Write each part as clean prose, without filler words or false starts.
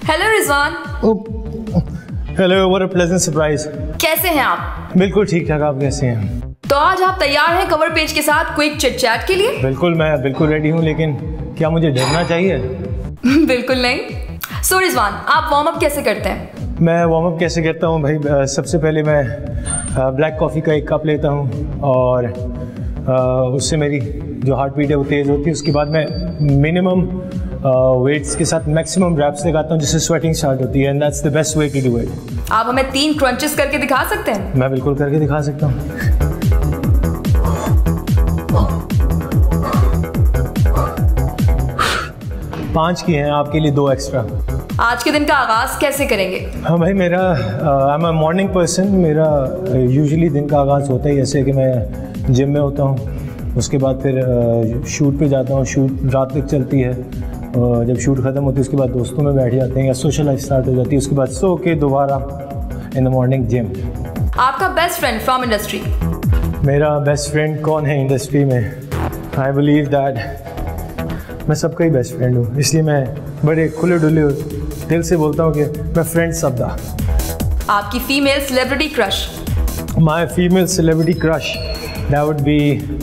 Hello Rizwan. Hello, what a pleasant surprise. कैसे हैं आप? बिल्कुल ठीक ठाक, आप कैसे हैं? तो आज आप तैयार हैं कवर पेज के साथ क्विक चिट चैट के लिए? बिल्कुल, मैं बिल्कुल रेडी हूँ, लेकिन क्या मुझे डरना चाहिए? बिल्कुल नहीं। सो रिजवान, आप वार्म अप कैसे करते हैं? मैं वार्म अप कैसे करता हूँ भाई, सबसे पहले मैं ब्लैक कॉफ़ी का एक कप लेता हूँ और उससे मेरी जो हार्ट बीट है वो तेज़ होती है। उसके बाद मैं मिनिमम वेट्स के साथ मैक्सिमम रैप्स लगाता हूँ जिससे स्वेटिंग स्टार्ट होती है, and that's the best way to do it. आप हमें 3 क्रंचेस करके दिखा सकते हैं? मैं बिल्कुल करके दिखा सकता हूँ। पाँच किए हैं, आपके लिए 2 एक्स्ट्रा। आज के दिन का आगाज कैसे करेंगे? हाँ भाई, मेरा I am a morning person. मेरा यूजुअली दिन का आगाज़ होता ही ऐसे कि मैं जिम में होता हूँ, उसके बाद फिर शूट पे जाता हूँ, शूट रात तक चलती है, और जब शूट ख़त्म होती है उसके बाद दोस्तों में बैठ जाते हैं या सोशल लाइफ स्टार्ट हो जाती है, उसके बाद सो के दोबारा इन द मॉर्निंग जिम। आपका बेस्ट फ्रेंड फ्रॉम इंडस्ट्री? मेरा बेस्ट फ्रेंड कौन है इंडस्ट्री में? आई बिलीव दैट मैं सबका ही बेस्ट फ्रेंड हूँ, इसलिए मैं बड़े खुले डुले दिल से बोलता हूँ कि मैं फ्रेंड सबदा। आपकी female celebrity crush? My female celebrity crush, that would be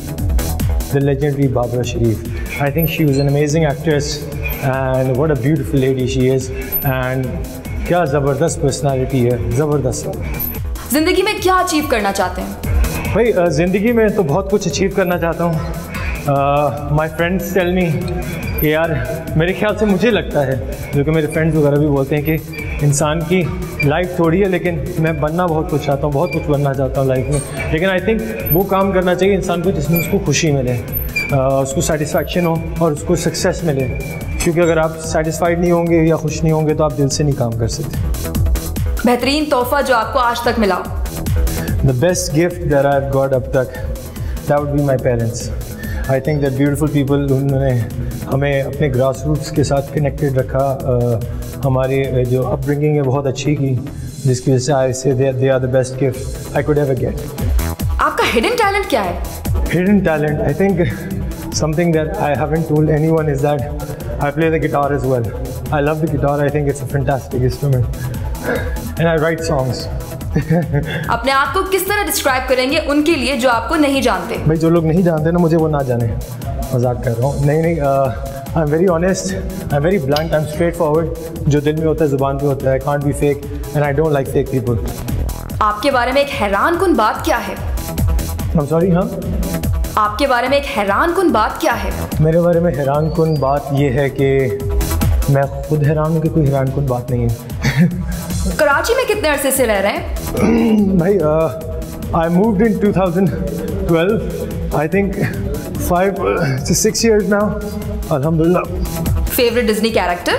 the legendary Babra Sharif. I think she was an amazing actress and what a beautiful lady she is, and क्या ज़बरदस्त पर्सनालिटी है, ज़बरदस्त। ज़िंदगी में क्या अचीव करना चाहते हैं? भाई ज़िंदगी में तो बहुत कुछ अचीव करना चाहता हूँ। माई फ्रेंड्स टेल मी कि यार, मेरे ख्याल से मुझे लगता है, जो कि मेरे फ्रेंड्स वगैरह भी बोलते हैं कि इंसान की लाइफ थोड़ी है, लेकिन मैं बनना बहुत कुछ चाहता हूँ, बहुत कुछ बनना चाहता हूँ लाइफ में। लेकिन आई थिंक वो काम करना चाहिए इंसान को जिसमें उसको खुशी मिले, उसको सेटिस्फैक्शन हो और उसको सक्सेस मिले, क्योंकि अगर आप सेटिस्फाइड नहीं होंगे या खुश नहीं होंगे तो आप दिल से नहीं काम कर सकते। बेहतरीन तोहफा जो आपको आज तक मिला? The best gift that I have got अब तक, that would be my parents. I think that beautiful people, उन्होंने हमें अपने ग्रास रूट्स के साथ कनेक्टेड रखा, हमारी जो अपब्रिंगिंग है बहुत अच्छी की, जिसकी वजह से I say they are the best gift I could ever get. आपका हिडन टैलेंट क्या है? Hidden talent, I think something that I haven't told anyone is that I play the guitar as well. I love the guitar, I think it's a fantastic instrument and I write songs. अपने आप को किस तरह describe करेंगे उनके लिए जो आपको नहीं जानते? भाई, जो लोग नहीं जानते ना मुझे, वो ना जाने, मजाक कर रहा हूँ। नहीं, I am very honest, I am very blunt, I am straight forward. जो दिल में होता है ज़ुबान पे होता है। I can't be fake and I don't like fake people. आपके बारे में एक हैरानकुन बात क्या है? आई एम सॉरी, हाँ? आपके बारे में एक हैरानकुन बात क्या है? मेरे बारे में हैरानकुन बात ये है कि मैं खुद हैरान हूँ कि कोई हैरानकुन बात नहीं है। कराची में कितने अरसे से रह रहे हैं? भाई, आई मूव्ड इन 2012, आई थिंक 5 to 6 years now, alhamdulillah. Favorite Disney character?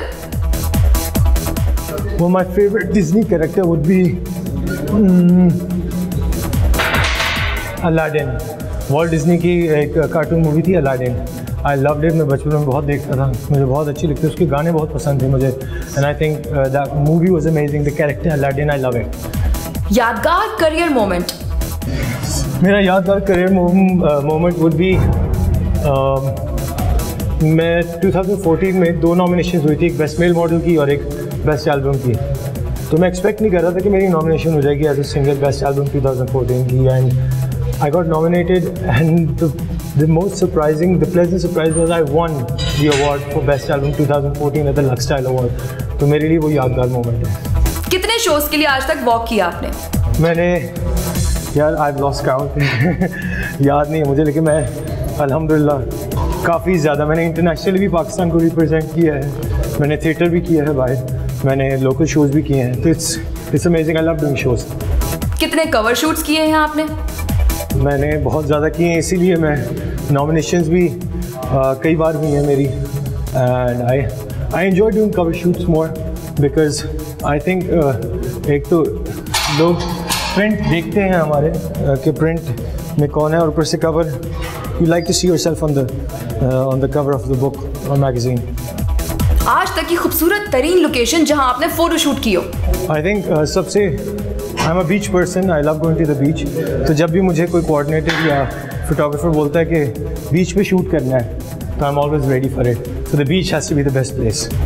Well, my favorite Disney character would be Aladdin. Walt Disney की एक कार्टून मूवी थी अलादीन। आई लव्ड इट, मैं बचपन में बहुत देखता था, मुझे बहुत अच्छी लगती है, उसके गाने बहुत पसंद थे मुझे, and I think that movie was amazing, the character Aladdin, I love it. यादगार करियर मोमेंट? मेरा यादगार करियर मोमेंट वुड बी, मैं 2014 में 2 नॉमिनेशन हुई थी, एक बेस्ट मेल मॉडल की और एक बेस्ट एल्बम की। तो मैं एक्सपेक्ट नहीं कर रहा था कि मेरी नॉमिनेशन हो जाएगी as a singer best album 2014 की, and I got nominated, and the most surprising, the pleasant surprise was I won the award for Best Album 2014 at the Lux Style Award. तो मेरे लिए वो यादगार मोमेंट है। कितने शोज़ के लिए आज तक वॉक किया आपने? मैंने, यार, I've lost count याद नहीं है मुझे, लेकिन मैं अल्हम्दुलिल्लाह काफ़ी ज़्यादा, मैंने इंटरनेशनली भी पाकिस्तान को रिप्रेजेंट किया है, मैंने थिएटर भी किया है बाहर, मैंने लोकल शोज़ भी किए हैं, तो it's amazing, I love doing shows. कितने कवर शूट्स किए हैं आपने? मैंने बहुत ज़्यादा किए हैं, इसीलिए मैं नॉमिनेशंस भी कई बार हुई हैं मेरी, and I enjoy doing cover shoots more because I think एक तो लोग प्रिंट देखते हैं हमारे कि प्रिंट में कौन है, और ऊपर से cover, you like to see yourself on the cover of the book और मैगजीन। आज तक की खूबसूरत तरीन लोकेशन जहां आपने फ़ोटो शूट की हो? आई थिंक सबसे, I am a beach person, I love going to the beach. तो जब भी मुझे कोई कोऑर्डिनेटर या फोटोग्राफर बोलता है कि बीच पे शूट करना है, तो I am always ready for it. So the beach has to be the best place.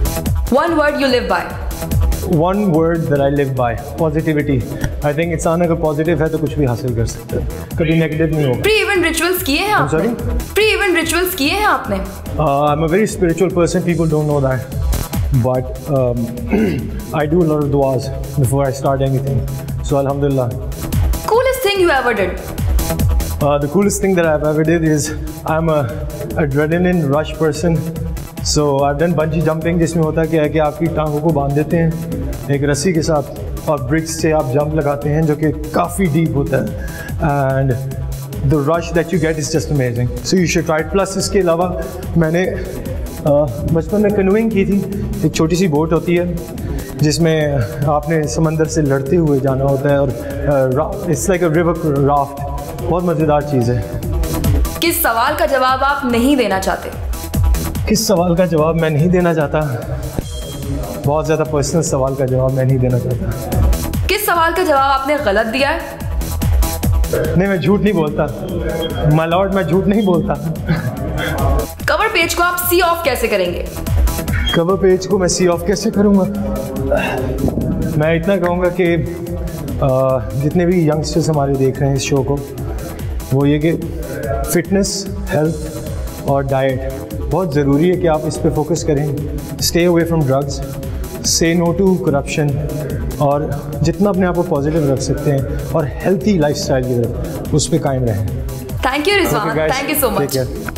One word you live by. One word that I live by, positivity. I think इंसान अगर positive है तो कुछ भी हासिल कर सकता है, कभी नेगेटिव नहीं होगा। प्री इवेंट रिचुअल्स किए हैं आपने? Sorry? प्री इवेंट रिचुअल्स किए हैं आपने? I'm a very spiritual person. People don't know that, but I do a lot of duas before I start anything. So Alhamdulillah. Coolest thing you ever did? The coolest thing that I've ever did is I'm a adrenaline rush person. So I've done bungee jumping, जिसमें होता क्या है कि आपकी टांगों को बांध देते हैं एक रस्सी के साथ और ब्रिज से आप जंप लगाते हैं जो कि काफ़ी डीप होता है and the rush that you get is just amazing. So you should try it. Plus इसके अलावा मैंने बचपन में कनूइंग की थी। एक छोटी सी बोट होती है जिसमें आपने समंदर से लड़ते हुए जाना होता है और it's like a river raft. बहुत मज़ेदार चीज़ है। किस सवाल का जवाब आप नहीं देना चाहते? किस सवाल का जवाब मैं नहीं देना चाहता? बहुत ज़्यादा पर्सनल सवाल का जवाब मैं नहीं देना चाहता। किस सवाल का जवाब आपने गलत दिया है? नहीं, मैं झूठ नहीं बोलता माय लॉर्ड, मैं झूठ नहीं बोलता। कवर पेज को आप सी ऑफ कैसे करेंगे? कवर पेज को मैं सी ऑफ कैसे करूँगा? मैं इतना कहूँगा कि जितने भी यंगस्टर्स हमारे देख रहे हैं इस शो को, वो ये कि फिटनेस, हेल्थ और डाइट बहुत ज़रूरी है कि आप इस पे फोकस करें। Stay away from drugs, say no to corruption और जितना अपने आप को पॉजिटिव रख सकते हैं और हेल्थी लाइफस्टाइल की तरफ उस पर कायम रहें। Thank you Rizwan, thank you so much.